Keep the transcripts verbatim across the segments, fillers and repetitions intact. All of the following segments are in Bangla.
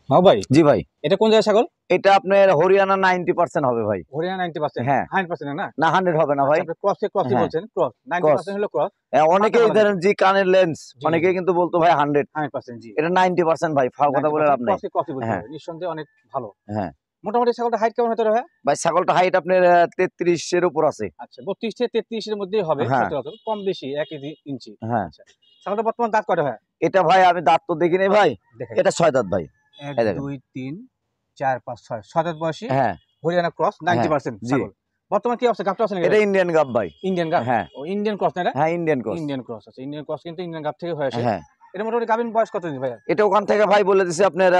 মাহবুব ভাই, জি ভাই, এটা কোন জায়গার ছাগল? এটা আপনার হরিয়ানা নব্বই পার্সেন্ট হবে ভাই। হরিয়ানা নব্বই পার্সেন্ট? হ্যাঁ, একশো পার্সেন্ট না? না একশো হবে না ভাই। আচ্ছা, আপনি ক্রসে ক্রসই হ্যাঁ, বলছেন, ক্রস নব্বই ক্রস। পার্সেন্ট হলো ক্রস। অনেকেই ধরেন জি কানের লেন্স, জি, অনেকেই জি। কিন্তু বলতো ভাই একশো। একশো পার্সেন্ট জি। এটা নব্বই পার্সেন্ট ভাই, ফাও কথা বলে লাভ নাই। ক্রসে ক্রসই বলতে হ্যাঁ, হবে, নিঃসন্দেহে অনেক ভালো। হ্যাঁ। মোটামুটি ছাগলটা হাইট কেমন হতে হবে? ভাই ছাগলটা হাইট আপনার তেত্রিশ এর উপর আছে। আচ্ছা, বত্রিশ থেকে তেত্রিশ এর মধ্যেই হবে হ্যাঁ, সচরাচর, কম বেশি এক ইঞ্চি। হ্যাঁ। আচ্ছা, ছাগলটা বর্তমান দাঁত কয়টা হয়? এটা ভাই আমি দাঁত তো দেখি নাই ভাই, দেখেন, এটা ছয় দাঁত ভাই। এক এই দেখেন। দুই তিন চার পাঁচ ছয়, ছয় দাঁত বয়সী হ্যাঁ, হরিয়ানা ক্রস নব্বই পার্সেন্ট জি। ছাগল। বর্তমান কি অবস্থা? গাবটা আছে নাকি? এটা ইন্ডিয়ান গাব ভাই। ইন্ডিয়ান গাব? হ্যাঁ, ও ইন্ডিয়ান ক্রস না এটা? হ্যাঁ ইন্ডিয়ান ক্রস। ইন্ডিয়ান ক্রস আছে। ইন্ডিয়ান ক্রস কিন্তু ইন্ডিয়ান গাব থেকে হয়েছে। হ্যাঁ, এটা মোটামুটি গাবিন বয়স কত দিন ভাইয়া? এটা ওখান থেকে ভাই বলে দিছে আপনার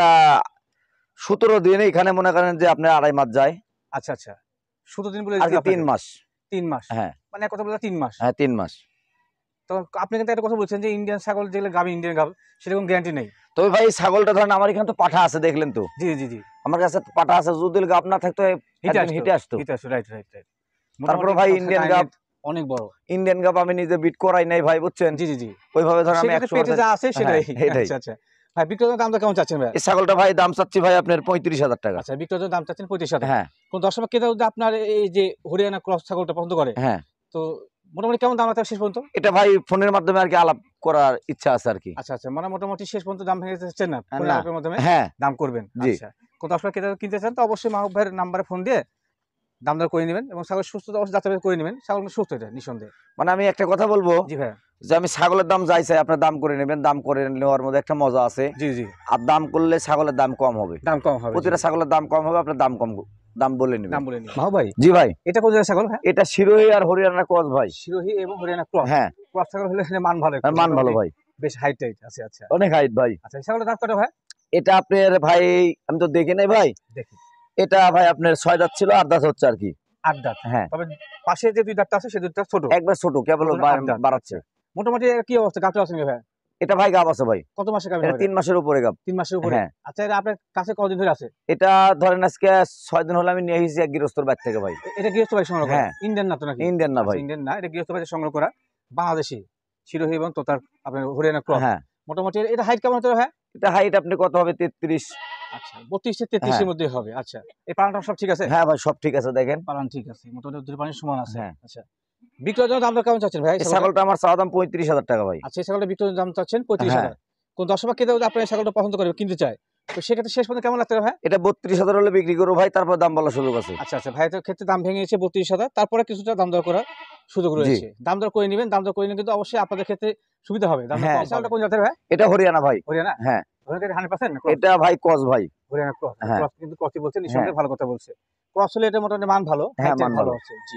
সতেরো দিন, এখানে মনে করেন যে আপনার আড়াই মাস যায়। আচ্ছা আচ্ছা, সতেরো দিন বলে আর কি তিন মাস। তিন মাস? হ্যাঁ, মানে এক কথা বলে তিন মাস। হ্যাঁ তিন মাস। তো আপনি কিন্তু একটা কথা বলছেন যে ইন্ডিয়ান ছাগল যেগুলো গাবি ইন্ডিয়ান গাব, সেরকম গ্যারান্টি নেই। তবে ভাই ছাগলটা ধরেন আমার এখানে তো পাঠা আছে, দেখলেন তো। জি জি জি, আমার কাছে পাঠা আছে, যদি গাব না থাকতো হিটে হিটে আসতো। হিটে আসতো, রাইট রাইট রাইট। তারপরে ভাই ইন্ডিয়ান গাব অনেক বড়। ইন্ডিয়ান গাব আমি নিজে বিট করাই নাই ভাই, বুঝছেন। জি জি জি, ওইভাবে ধরেন আমি একশো পেটে যা আছে সেটাই। এটাই। আচ্ছা আচ্ছা ভাই, বিক্রয়ের দামটা কেমন চাচ্ছেন ভাই? এই ছাগলটা ভাই দাম চাচ্ছি ভাই আপনার পঁয়ত্রিশ হাজার টাকা। আচ্ছা, বিক্রয়ের দাম চাচ্ছেন পঁয়ত্রিশ হাজার। হ্যাঁ, কোন দর্শক ক্রেতা যদি আপনার এই যে হরিয়ানা ক্রস ছাগলটা পছন্দ করে, হ্যাঁ, তো মোটামুটি কেমন দাম আছে শেষ পর্যন্ত? এটা ভাই ফোনের মাধ্যমে আর কি আলাপ করার ইচ্ছা আছে আর কি। আচ্ছা আচ্ছা, মানে মোটামুটি শেষ পর্যন্ত দাম ভেঙে যাচ্ছেন না, ফোনের না, আলাপের মাধ্যমে হ্যাঁ দাম করবেন। জি। আচ্ছা, কোন দর্শক ক্রেতা কিনতে চান তো অবশ্যই মাহবুব ভাইয়ের নাম্বারে ফোন দিয়ে দাম দর করে নেবেন, এবং ছাগল সুস্থতা অবশ্যই যাচাই করে নেবেন। ছাগল সুস্থ, এটা নিঃসন্দেহে। মানে আমি একটা কথা বলবো, জি ভাই, যে আমি ছাগলের দাম যাই চাই আপনার দাম করে নেবেন, দাম করে নেওয়ার মধ্যে একটা মজা আছে। জি জি, আর দাম করলে ছাগলের দাম কম হবে, দাম কম হবে। প্রতিটা ছাগলের দাম কম হবে, আপনার দাম কম দাম বলে নেবেন। দাম বলে নিন মাহবুব ভাই। জি ভাই, এটা কোন জায়গার ছাগল ভাই? এটা শিরোহী আর হরিয়ানা ক্রস ভাই। শিরোহী এবং হরিয়ানা ক্রস। হ্যাঁ, ক্রস ছাগল হলে মান ভালো, মান ভালো ভাই, বেশ হাইট টাইট আছে। আচ্ছা অনেক হাইট ভাই। আচ্ছা, ছাগলের দাঁত কয়টা ভাই? এটা আপনার ভাই আমি তো দেখি নাই ভাই, দেখি। এটা ভাই আপনার ছয় দাঁত ছিল, আট দাঁত হচ্ছে আর কি। আট দাঁত? হ্যাঁ, তবে পাশে যে দুই দাঁতটা আছে সেই দুইটা ছোট, একবার ছোট, কেবল বাড়াচ্ছে। মোটামুটি কি অবস্থা? গাবটা আছে নাকি ভাই? এটা ভাই গাব আছে ভাই। কত মাসে গাব? এটা তিন মাসের উপরে গাব। তিন মাসের উপরে? হ্যাঁ। আচ্ছা, এটা আপনার কাছে কতদিন ধরে আছে? এটা ধরেন আজকে ছয় দিন হলো আমি নিয়ে এসেছি এক গৃহস্থর বাড়ি থেকে ভাই। এটা গৃহস্থ ভাই সংগ্রহ করা? হ্যাঁ। ইন্ডিয়ান না তো নাকি? ইন্ডিয়ান না ভাই। ইন্ডিয়ান না, এটা গৃহস্থ ভাই সংগ্রহ করা, বাংলাদেশি শিরোহী এবং তোতার আপনার হরিয়ানা ক্রস। হ্যাঁ, মোটামুটি এটা হাইট কেমন হতে হবে? এটা হাইট আপনি কত হবে? তেত্রিশ। আচ্ছা, বত্রিশ থেকে তেত্রিশ এর মধ্যে হবে। আচ্ছা, এই পালনটা সব ঠিক আছে? হ্যাঁ ভাই, সব ঠিক আছে, দেখেন পালন ঠিক আছে, মোটামুটি দুই পানির সমান আছে। হ্যাঁ। আচ্ছা, বিক্রয়ের জন্য দামটা কেমন চাচ্ছেন ভাই? এই ছাগলটা আমার চাওয়া দাম পঁয়ত্রিশ হাজার টাকা ভাই। আচ্ছা, এই ছাগলটা বিক্রয়ের দাম চাচ্ছেন পঁয়ত্রিশ হাজার। কোন দর্শক কেউ যদি আপনার ছাগলটা পছন্দ করে কিনতে চায়, তো সেক্ষেত্রে শেষ পর্যন্ত কেমন লাগতে হবে ভাই? এটা বত্রিশ হাজার হলে বিক্রি করবো ভাই, তারপর দাম বলার সুযোগ আছে। আচ্ছা আচ্ছা, ভাইয়ের ক্ষেত্রে দাম ভেঙে গেছে বত্রিশ হাজার, তারপরে কিছুটা দাম দর করার সুযোগ রয়েছে। দাম দর করে নেবেন, দাম দর করে নিলে কিন্তু অবশ্যই আপনাদের ক্ষেত্রে সুবিধা হবে। দাম হ্যাঁ। ছাগলটা কোন জাতের ভাই? এটা হরিয়ানা ভাই। হরিয়ানা? হ্যাঁ। Haryana hundred percent? এটা ভাই ক্রস ভাই। হরিয়ানা ক্রস। হ্যাঁ। ক্রস কিন্তু ক্রসই বলছে, নিঃসন্দেহে ভালো কথা বলছে। ক্রস হলে এটা মোটামুটি মান ভালো, হ্যাঁ, মান ভালো আছে। জি,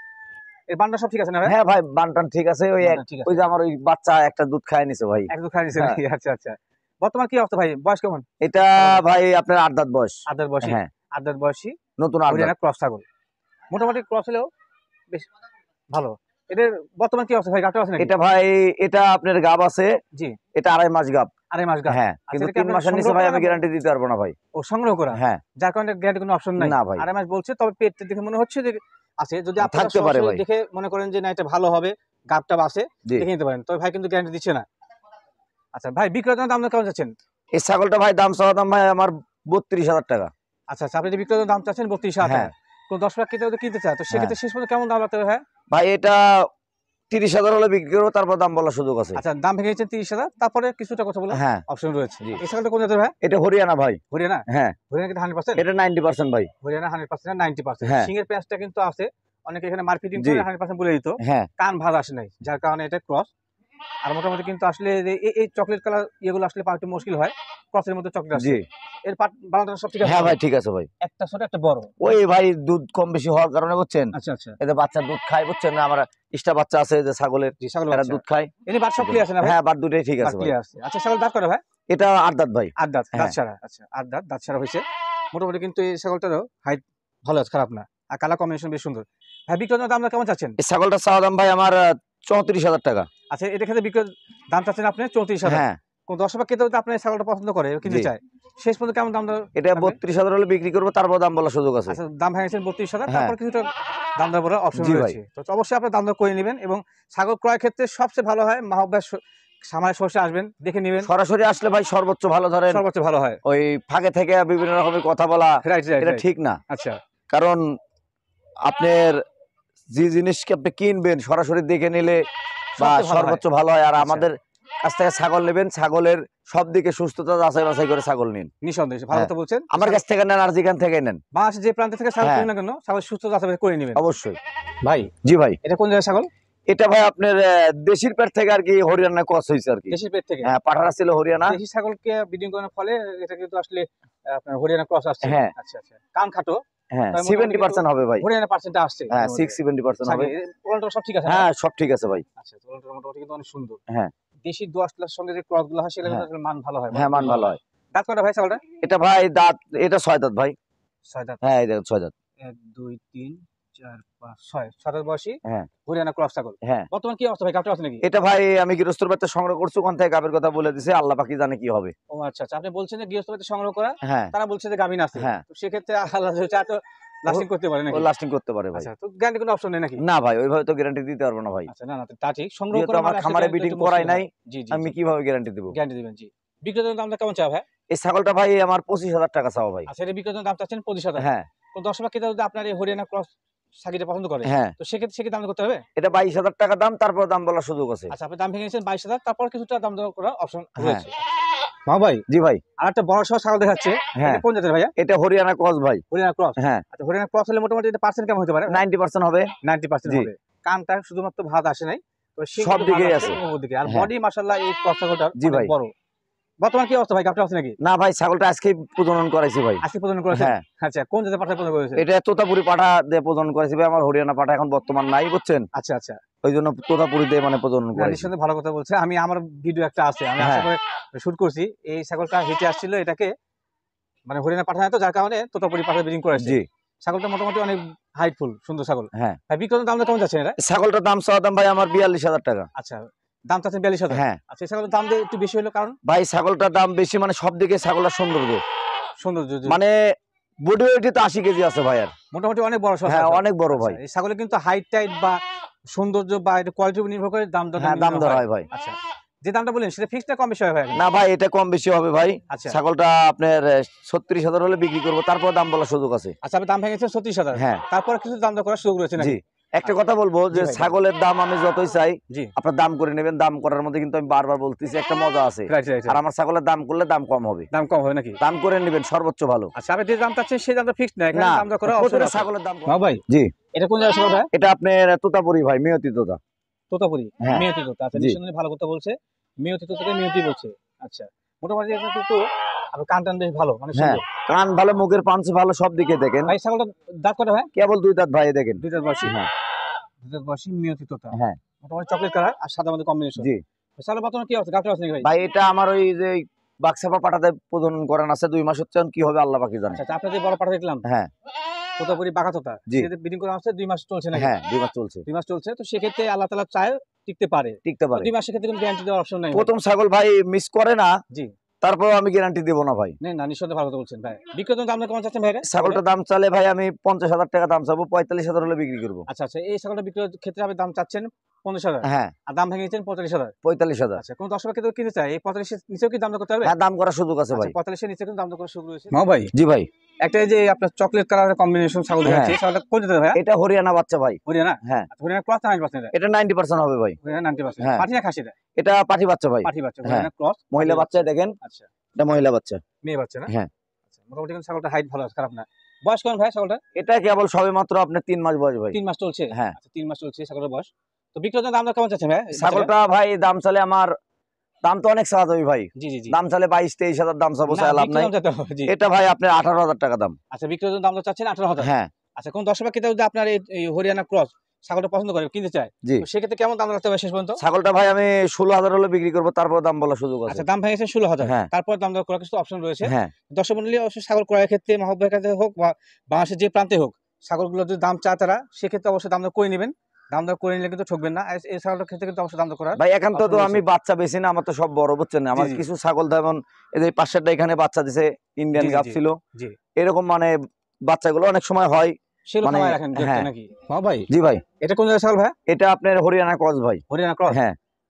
এর বান্ডা সব ঠিক আছে না ভাই? হ্যাঁ ভাই, বানটান ঠিক আছে। ওই এক বান্ডা ঠিক আছে। ওই যে আমার ওই বাচ্চা একটা দুধ খায় নিছে ভাই। এক দু খাই নিছে হ্যাঁ। নাকি? আচ্ছা আচ্ছা, বর্তমান কি অবস্থা ভাই? বয়স কেমন? এটা ভাই আপনার আট দাঁত বয়স। আট দাঁত বয়সী? হ্যাঁ, আট দাঁত বয়সী নতুন আট দাঁত। হরিয়ানা ক্রস ছাগল। মোটামুটি ক্রস হলেও বেশ ভালো। এদের বর্তমান কি অবস্থা ভাই? গাবটা আছে নাকি? এটা ভাই, এটা আপনার গাব আছে। জি, এটা আড়াই মাস গাব। আড়াই মাস গাব। হ্যাঁ, কিন্তু তিন মাসের নিচে ভাই আমি গ্যারান্টি দিতে পারবো না ভাই। ও সংগ্রহ করা? হ্যাঁ, যার কারণে গ্যারান্টি কোনো অপশন নাই? না ভাই। আড়াই মাস বলছে, তবে পেটটা দেখে মনে হচ্ছে যে আছে। যদি আপনারা থাকতে পারে সরাসরি ভাই। দেখে মনে করেন যে না এটা ভালো হবে, গাবটা বাসে, জি। দেখে নিতে পারেন। তবে ভাই কিন্তু গ্যারান্টি দিচ্ছে না। আচ্ছা ভাই, বিক্রয়ের দাম কেমন চাচ্ছেন? এই ছাগলটা ভাই দাম চাওয়া দাম ভাই আমার বত্রিশ হাজার টাকা। আচ্ছা আচ্ছা, আপনি যে বিক্রয়ের দাম চাচ্ছেন বত্রিশ হাজার হ্যাঁ। টাকা। কোন দশ লাখ কিনতে কিনতে চায়, তো সেক্ষেত্রে শেষ পর্যন্ত কেমন দাম লাগতে হবে ভাই? ভাই এটা তিরিশ হাজার হলে বিক্রি করবো, তারপর দাম বলার সুযোগ আছে। আচ্ছা, দাম ভেঙে গেছেন তিরিশ হাজার, তারপরে কিছুটা কথা বলে হ্যাঁ, অপশন রয়েছে। জি। এই ছাগলটা কোন জাতের ভাই? এটা হরিয়ানা ভাই। হরিয়ানা? হ্যাঁ, হরিয়ানা কিন্তু হান্ড্রেড পার্সেন্ট? এটা নাইনটি পার্সেন্ট ভাই। Haryana hundred percent, ninety percent. হ্যাঁ। সিংহের পেঁয়াজটা কিন্তু আছে, অনেকে এখানে মার্কেটিং জি। করে হান্ড্রেড পার্সেন্ট বলে দিত, হ্যাঁ, কান ভাজ আসে নাই, যার কারণে এটা ক্রস। আর মোটামুটি কিন্তু আসলে যে এই- এই চকলেট কালার ইয়েগুলো আসলে পাওয়া একটু মুশকিল হয়, ক্রসের মধ্যে চকলেট আসে। জি। এর পাট বানানোটা সব ঠিক আছে? হ্যাঁ ভাই, ঠিক আছে ভাই। একটা ছোট একটা বড়। ওই ভাই দুধ কম বেশি হওয়ার কারণে বুঝছেন, আচ্ছা আচ্ছা, এদের বাচ্চা দুধ খায়, বুঝছেন না। আমার ইষ্টা বাচ্চা আছে যে ছাগলের, জি ছাগল এরা বাচ্চা। দুধ খায়। এনে বাট সব ক্লিয়ার আছে না ভাই? হ্যাঁ, বাট দুটোই ঠিক বাট আছে ভাই। ক্লিয়ার আছে। আচ্ছা, ছাগল দাঁত করে ভাই? এটা আট দাঁত ভাই। আট দাঁত? দাঁত হ্যাঁ। ছাড়া? আচ্ছা, আট দাঁত, দাঁত ছাড়া হয়েছে। মোটামুটি কিন্তু এই ছাগলটারও হাইট ভালো আছে, খারাপ না। আর কালার কম্বিনেশন বেশ সুন্দর। ভাই বিক্রয়ের দাম কেমন চাচ্ছেন? এই ছাগলটা চাওয়া দাম ভাই আমার চৌত্রিশ হাজার টাকা। আচ্ছা, এটা ক্ষেত্রে বিক্রয়ের দাম চাচ্ছেন আপনি চৌত্রিশ হাজার। হ্যাঁ, কোন দর্শক কেউ যদি আপনার ছাগলটা পছন্দ করে, কিনতে জি। চায়, শেষ পর্যন্ত কেমন দাম দর? এটা বত্রিশ হাজার হলে বিক্রি করবো, তারপর দাম বলার সুযোগ আছে। আচ্ছা, দাম ভেঙেছেন বত্রিশ হাজার, হ্যাঁ। তারপর কিছুটা দাম দর বলার অপশন জি ভাই। রয়েছে। তো অবশ্যই আপনার দাম দর করে নেবেন। এবং ছাগল ক্রয় ক্ষেত্রে সবচেয়ে ভালো হয় মাহবুব ভাইয়ের সামারে সরাসরি আসবেন, দেখে নেবেন। সরাসরি আসলে ভাই সর্বোচ্চ ভালো, ধরেন সর্বোচ্চ ভালো হয়। ওই ফাঁকে থেকে বিভিন্ন রকমের কথা বলা রাইট রাইট এটা ঠিক না। আচ্ছা, কারণ আপনার যে জিনিসকে আপনি কিনবেন সরাসরি দেখে নিলে বা সবচেয়ে ভালো হয়। সর্বোচ্চ ভালো হয়। আর আচ্ছা। আমাদের কাছ থেকে ছাগল নেবেন, ছাগলের সব দিকে সুস্থতা যাচাই বাছাই করে ছাগল নিন। নিঃসন্দেহে ভালো হ্যাঁ। কথা বলছেন। আমার কাছ থেকে নেন আর যেখান থেকে নেন, বাংলাদেশের যে প্রান্ত থেকে ছাগল হ্যাঁ। কিনুন না কেন, ছাগল সুস্থ যাচাই করে নেবেন। অবশ্যই। ভাই জি ভাই, এটা কোন জায়গায় ছাগল? এটা ভাই আপনার আহ, দেশির পেট থেকে আর কি হরিয়ানা ক্রস হয়েছে আর কি। দেশি পেট থেকে। হ্যাঁ, পাঠারা ছিল হরিয়ানা। দেশি ছাগলকে ব্রিডিং করার ফলে এটা কিন্তু আসলে আহ, আপনার হরিয়ানা ক্রস আসছে। হ্যাঁ। আচ্ছা আচ্ছা, কান খাটো, হ্যাঁ, তার মোটামুটি সেভেন্টি পার্সেন্ট হবে ভাই। হরিয়ানা পার্সেন্টটা আসছে। হ্যাঁ, সিক্স সেভেন্টি পার্সেন্ট হবে। ওলানটা সব ঠিক আছে? হ্যাঁ, সব ঠিক আছে ভাই। আচ্ছা, ওলানটা মোটামুটি কিন্তু অনেক সুন্দর। হ্যাঁ। দেশি দোআঁশলার সঙ্গে যে ক্রস গুলো হয় সেগুলো হ্যাঁ। কিন্তু আসলে মান ভালো হয়। হ্যাঁ, মান ভালো হয়। দাঁত কয়টা ভাই ছাগলটা? এটা ভাই দাঁত, এটা ছয় দাঁত ভাই। ছয় দাঁত। হ্যাঁ, এই দেখেন ছয় দাঁত। এক দুই তিন চার পাঁচ ছয়, ছয় দাঁত বয়সী হ্যাঁ। হরিয়ানা ক্রস ছাগল। হ্যাঁ। বর্তমান কি অবস্থা ভাই, গাভটা আছে নাকি? এটা ভাই আমি গৃহস্থর বাড়িতে সংগ্রহ করছি, ওখান থেকে গাবের কথা বলে দিছে, আল্লাহ পাকি জানে কি হবে। ও আচ্ছা আচ্ছা, আপনি বলছেন যে গৃহস্থ বাড়িতে সংগ্রহ করা, হ্যাঁ। তারা বলছে যে গাভিন আছে। হ্যাঁ। তো সেক্ষেত্রে আল্লাহ যদি চায় তো লাস্টিং করতে পারে ও নাকি? লাস্টিং করতে পারে ভাই। আচ্ছা, তো গ্যারান্টি কোনো অপশন নেই নাকি? না ভাই, ওইভাবে তো গ্যারান্টি দিতে পারবো না ভাই। আচ্ছা, না না তা ঠিক। সংগ্রহ যেহেতু করা আমার মানে আসলে খামারে guarantee বিডিং একটু করাই মুশকিল নাই, হয়। জি জি, আমি কিভাবে গ্যারান্টি দেবো? গ্যারান্টি দিবেন। জি, বিক্রেতার দামটা কেমন চাও ভাই? এই ছাগলটা ভাই আমার পঁচিশ হাজার টাকা চাও ভাই। আচ্ছা, এটা বিক্রেতার দাম চাচ্ছেন পঁচিশ হাজার। হ্যাঁ। তো দশ লাখ ক্রেতা যদি আপনার এই হরিয়ানা ক্রস ছাগিটা পছন্দ করে, হ্যাঁ, তো সেক্ষেত্রে সেক্ষেত্রে দাম করতে হবে। এটা বাইশ হাজার টাকা দাম, তারপর দাম বলার সুযোগ আছে। আচ্ছা, আপনি দাম ভেঙে নিয়েছেন বাইশ হাজার, তারপর কিছুটা দাম দর করার অপশন হ্যাঁ। রয়েছে। মা ভাই, জি ভাই। আর একটা বড় সহ ছাগল দেখাচ্ছে। হ্যাঁ। এটা কোন জাতের ভাইয়া? এটা হরিয়ানা ক্রস ভাই। হরিয়ানা ক্রস। হ্যাঁ, আচ্ছা, হরিয়ানা ক্রস হলে মোটামুটি এটা পার্সেন্ট কেমন হতে পারে? নাইনটি পার্সেন্ট হবে। নব্বই পার্সেন্ট জি। হবে। কানটা শুধুমাত্র ভাত আসে নাই, তো সেই সব কিন্তু দিকেই ভাত আছে। ওদিকে। আর হ্যাঁ। বডি মাশাআল্লাহ এই ক্রস ছাগলটার জি অনেক ভাই। বড়। বর্তমান কি অবস্থা ভাই, গাভটা আছে নাকি? না ভাই, ছাগলটা আজকে প্রজনন করাইছি ভাই। আজকে প্রজনন করেছেন? হ্যাঁ। আচ্ছা, কোন জাতের পাঠা প্রজনন করেছেন? এটা তোতাপুরি পাঠা দিয়ে প্রজনন করেছি ভাই। আমার হরিয়ানা পাঠা এখন বর্তমান নাই, বুঝছেন? আচ্ছা আচ্ছা, ওই জন্য তোতাপুরি দিয়ে মানে প্রজনন না, করেছি। নিঃসন্দেহে ভালো কথা বলছে। আমি আমার ভিডিও একটা আছে, আমি আশা হ্যাঁ। করে শুট করছি। এই ছাগলটা হেঁটে আসছিল, এটাকে মানে হরিয়ানা পাঠা তো, যার কারণে তোতাপুরি পাঠা ব্রিডিং করেছে। জি। ছাগলটা মোটামুটি অনেক হাইটফুল, সুন্দর ছাগল। হ্যাঁ। ভাই বিক্রয়ের দামটা কেমন যাচ্ছে এটা? ছাগলটার দাম চাওয়া দাম ভাই আমার বিয়াল্লিশ হাজার টাকা। আচ্ছা, দাম চাচ্ছেন বিয়াল্লিশ হাজার। হ্যাঁ। আচ্ছা, এই ছাগলের দাম দিয়ে একটু বেশি হলো কারণ? ভাই ছাগলটার দাম বেশি মানে সব দিকে ছাগলের সৌন্দর্য, সৌন্দর্য যে- মানে বডি ওয়েটে তো আশি কেজি আছে ভাই। আর মোটামুটি অনেক বড় সড় হ্যাঁ, ছাগল। অনেক বড় আচ্ছা, ভাই। এই ছাগলে কিন্তু হাইট টাইট বা সৌন্দর্য বা এটা কোয়ালিটির উপর নির্ভর করে দাম দর হ্যাঁ, দাম দর হয় ভাই। আচ্ছা, যে দামটা বললেন সেটা ফিক্সড না কম বেশি হয় ভাই? না ভাই, এটা কম বেশি হবে ভাই। আচ্ছা ছাগলটা আপনার ছত্রিশ হাজার হলে বিক্রি করবো, তারপর দাম বলার সুযোগ আছে। আচ্ছা, আপনি দাম ভেঙেছেন ছত্রিশ হাজার। হ্যাঁ। তারপর কিছু দাম দর করার সুযোগ রয়েছে নাকি? জি। একটা কথা বলবো যে জি ভাই। ছাগলের দাম আমি যতই চাই জি, আপনার দাম করে নেবেন। দাম করার মধ্যে কিন্তু আমি বারবার বলতেছি একটা মজা আছে। Right right. আর আমার ছাগলের দাম করলে দাম কম হবে। দাম কম হবে নাকি? দাম করে নেবেন সর্বোচ্চ ভালো। আচ্ছা, আপনি যে দাম চাচ্ছেন সেই দামটা ফিক্সড না, এখানে না, দাম দর করার প্রতিটা অপশন আছে। ছাগলের দাম কম। হ্যাঁ ভাই, জি। এটা কোন জায়গায় ছাগল ভাই? এটা আপনার তোতাপুরি ভাই, মেয়তি তোতা। তোতাপুরি, হ্যাঁ। মেয়তি তোতা। আচ্ছা, জি। নিঃসন্দেহে ভালো কথা বলছে। মেয়তি তোতাকে মেয়তি বলছে। আচ্ছা, মোটামুটি এটা কিন্তু আপনার কান টান বেশ ভালো, মানে হ্যাঁ, সুন্দর। কান ভালো, মুখের পাঞ্চ ভালো, সব দিকে দেখেন। ভাই ছাগলটা দাঁত কটা ভাই? কেবল দুই দাঁত ভাই, দেখেন। দুই দাঁত বয়সী। হ্যাঁ। দুই দাঁত বয়সী মেয়তি তোতা। হ্যাঁ। মোটামুটি চকলেট কালার আর সাদা মধ্যে কম্বিনেশন। জি। ছাগলের বর্তমানে কি অবস্থা, গাভটা আছে নাকি ভাই? ভাই এটা আমার ওই যে বাক্সাপা পাঠাতে প্রজনন করেন আছে, দুই মাস হচ্ছে, এখন কি হবে আল্লাহ পাকি জানে। আচ্ছা আচ্ছা, আপনার যে বড় পাঠা দেখলাম হ্যাঁ। তোতাপুরি বাঘা তোতা, জি। সেটা ব্রিডিং করা হচ্ছে দুই মাস চলছে নাকি? হ্যাঁ, দুই মাস চলছে, দুই মাস চলছে, তো সেক্ষেত্রে আল্লাহ তাআলা চায় টিকতে পারে। টিকতে তো পারে। দুই মাসের ক্ষেত্রে কোনো গ্যারান্টি দেওয়ার অপশন নাই ভাই? প্রথম ছাগল ভাই মিস করে না, জি। তারপর আমি গ্যারান্টি দেবো না ভাই। নেই না, নিঃসন্দেহে ভালো কথা বলছেন ভাই। বিক্রেতার দাম কেমন চাচ্ছেন ভাই? ছাগলটার দাম চালে ভাই আমি পঞ্চাশ হাজার টাকা দাম চাবো, পঁয়তাল্লিশ হাজার হলে বিক্রি করবো। আচ্ছা আচ্ছা, এই ছাগলটা বিক্রয়ের ক্ষেত্রে আপনি দাম চাচ্ছেন পঞ্চাশ হাজার, হ্যাঁ, আর দাম ভেঙেছেন পঁয়তাল্লিশ হাজার। পঁয়তাল্লিশ হাজার। আচ্ছা, কোন দর্শক কিন্তু কিনতে চায় এই পঁয়তাল্লিশের নিচেও কি দাম দর করতে হবে? হ্যাঁ, দাম করার সুযোগ আছে ভাই। আচ্ছা, পঁয়তাল্লিশের নিচে কিন্তু দাম দর করার সুযোগ রয়েছে। হ্যাঁ ভাই, জি ভাই। একটা এই যে আপনার চকলেট কালারের কম্বিনেশন ছাগল হ্যাঁ। দেখাচ্ছে, ছাগলটা কোন জাতের ভাই? এটা হরিয়ানা বাচ্চা ভাই। হরিয়ানা? হ্যাঁ। আচ্ছা, হরিয়ানা ক্রস না নাইনটি পার্সেন্ট? এটা নাইনটি পার্সেন্ট হবে ভাই। Haryana ninety percent. হ্যাঁ। পাঠি না খাসি? এটা পাঠি বাচ্চা ভাই। পাঠি বাচ্চা, হ্যাঁ। হরিয়ানা ক্রস। মহিলা বাচ্চা, দেখেন। আচ্ছা, এটা মহিলা বাচ্চা। মেয়ে বাচ্চা না? হ্যাঁ। আচ্ছা, মোটামুটি কিন্তু ছাগলটা হাইট ভালো আছে, খারাপ না। বয়স কেমন ভাই ছাগলটা? এটা কেবল সবে মাত্র আপনার তিন মাস বয়স ভাই। তিন মাস চলছে? হ্যাঁ। আচ্ছা, তিন মাস চলছে ছাগলের বয়স। তো বিক্রেতার দাম দর কেমন চাচ্ছেন ভাই? ছাগলটা ভাই দাম চালে আমার দাম তো অনেক চাওয়া যাবে ভাই। জি জি জি। দাম চালে বাইশ তেইশ হাজার দাম চাবো, না, চাই লাভ নাই। বিক্রেতার দাম চাইতে হবে, জি। এটা ভাই আপনার আঠারো হাজার টাকা দাম। আচ্ছা, বিক্রেতার দাম দর চাচ্ছেন আঠারো হাজার। হ্যাঁ। আচ্ছা, কোন দর্শক বা ক্রেতা যদি আপনার এই এই হরিয়ানা ক্রস ছাগলটা পছন্দ করে, কিনতে চায়, জি। তো সেক্ষেত্রে কেমন দাম রাখতে হবে শেষ পর্যন্ত? ছাগলটা ভাই আমি ষোলো হাজার হলে বিক্রি করবো, তারপর দাম বলার সুযোগ আছে। আচ্ছা, দাম ভেঙেছে ষোলো হাজার। হ্যাঁ। তারপর দাম দর করার কিছু অপশন রয়েছে। হ্যাঁ। দর্শক মন্ডলী অবশ্যই ছাগল ক্রয়ের ক্ষেত্রে মাহবুব ভাইয়ের কাছে হোক বা বাংলাদেশের যে প্রান্তে হোক, ছাগলগুলো যদি দাম চায় তারা, সেক্ষেত্রে অবশ্যই দাম দর করে নেবেন। দাম দর করে নিলে কিন্তু ঠকবেন না। এই ছাগলের ক্ষেত্রে কিন্তু অবশ্যই দাম দর করার। ভাই এখান তো অপশন আমি রয়েছে। বাচ্চা বেশি না, আমার তো সব বড়, বুঝছেন। আমার জি। কিছু ছাগল যেমন এই যে পাশেরটা এখানে বাচ্চা দিছে, ইন্ডিয়ান জি, জি, গাব জি। ছিল, জি। এরকম মানে বাচ্চাগুলো অনেক সময় হয়। সেগুলো মানে- খামায় রাখেন দেখতে হ্যাঁ। নাকি? হ্যাঁ ভাই, জি ভাই। এটা কোন জায়গায় ছাগল ভাই? এটা আপনার হরিয়ানা ক্রস ভাই। হরিয়ানা ক্রস? হ্যাঁ।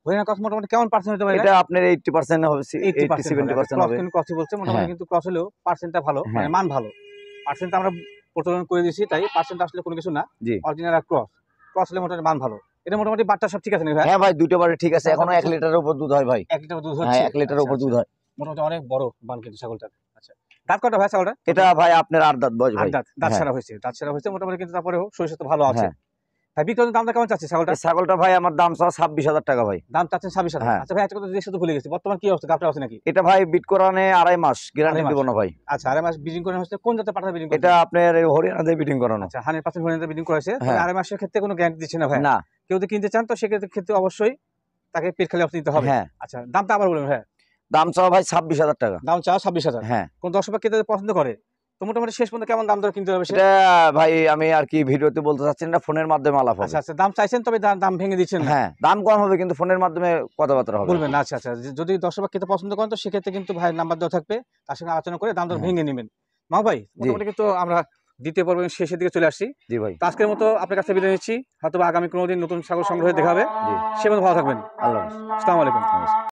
হরিয়ানা ক্রস মোটামুটি কেমন পার্সেন্ট হতে পারে? এটা আপনার এইটটি পার্সেন্ট হবে, eighty eighty percent seventy percent হবে। ক্রসই বলছে মোটামুটি, হ্যাঁ। কিন্তু ক্রস হলেও পার্সেন্টটা ভালো, মানে হ্যাঁ। মান ভালো। পার্সেন্ট আমরা প্রচলন করে দিয়েছি, তাই পার্সেন্ট আসলে কোনো কিছু না। জি। অরিজিনাল আর ক্রস, ক্রস হলে মোটামুটি মান ভালো। এটা মোটামুটি বাচ্চা সব ঠিক আছে না ভাই? হ্যাঁ ভাই, দুটো বারে ঠিক আছে, এখনো এক লিটারের উপর দুধ হয় ভাই। এক লিটার দুধ হ্যাঁ, হচ্ছে? এক লিটারের উপর আচ্ছা, দুধ আচ্ছা। হয়। মোটামুটি অনেক বড় বান কিন্তু ছাগলটা। আচ্ছা, দাঁত কয়টা ভাই ছাগলটা? এটা ভাই আপনার আট দাঁত বয়স আট ভাই। দাঁত, দাঁত হ্যাঁ। ছাড়া হয়েছে, দাঁত ছাড়া হয়েছে মোটামুটি, কিন্তু তারপরেও শরীর তো ভালো আছে। হ্যাঁ। ভাই বিক্রয়ের দামটা কেমন চাচ্ছে ছাগলটা? এই ছাগলটা ভাই আমার দাম চাওয়া ছাব্বিশ হাজার টাকা ভাই। দাম চাচ্ছেন ছাব্বিশ হাজার? হ্যাঁ। আচ্ছা ভাই, একটা কথা জিজ্ঞেস করতে ভুলে গেছি, বর্তমান কি অবস্থা, গাভটা আছে নাকি? এটা ভাই বিট করানে আড়াই মাস, গ্যারান্টি আড়াই মাস। দিব না ভাই। আচ্ছা, আড়াই মাস ব্রিডিং করে হচ্ছে, কোন জাতের পাঠা ব্রিডিং করে? এটা আপনার এই হরিয়ানা দিয়ে বিটিং করানো। আচ্ছা, হান্ড্রেড পার্সেন্ট হরিয়ানা ব্রিডিং করেছে। তবে হ্যাঁ। আড়াই মাসের ক্ষেত্রে কোনো গ্যারান্টি দিচ্ছে না ভাই। না। কেউ যদি কিনতে চান তো সেক্ষেত্রে ক্ষেত্রে অবশ্যই তাকে পেট খালি অফ দিতে হবে। হ্যাঁ। আচ্ছা, দামটা আবার বলুন ভাই। দাম চাওয়া ভাই ছাব্বিশ হাজার টাকা। দাম চাও ছাব্বিশ হাজার। হ্যাঁ। কোন দর্শক ক্রেতা যদি পছন্দ করে তো মোটামুটি শেষ পর্যন্ত কেমন দাম দর কিনতে হবে সে? এটা ভাই আমি আর কি ভিডিওতে বলতে চাচ্ছি না, ফোনের মাধ্যমে আলাপ হবে। আচ্ছা, আচ্ছা, দাম চাইছেন তবে দা- দাম ভেঙে দিচ্ছেন না? হ্যাঁ, দাম কম হবে কিন্তু ফোনের মাধ্যমে কথাবার্তা হবে। বলবেন না? আচ্ছা, আচ্ছা, যে- যদি দর্শক খেতে পছন্দ করেন তো সেক্ষেত্রে কিন্তু ভাইয়ের নাম্বার দেওয়া থাকবে, তার সঙ্গে আলোচনা করে দাম দর হ্যাঁ। ভেঙে নেবেন। মা ভাই, মোটামুটি কিন্তু আমরা দ্বিতীয় পর্বের শেষের দিকে চলে আসছি। জি ভাই। তো আজকের মতো আপনার কাছে বিদায় নিচ্ছি, হয়তো বা আগামী কোনো দিন নতুন ছাগল সংগ্রহে দেখা হবে। জি। সে মতো ভালো থাকবেন। আল্লাহ হাফেজ। আসসালামু আলাইকুম। নমস্কার।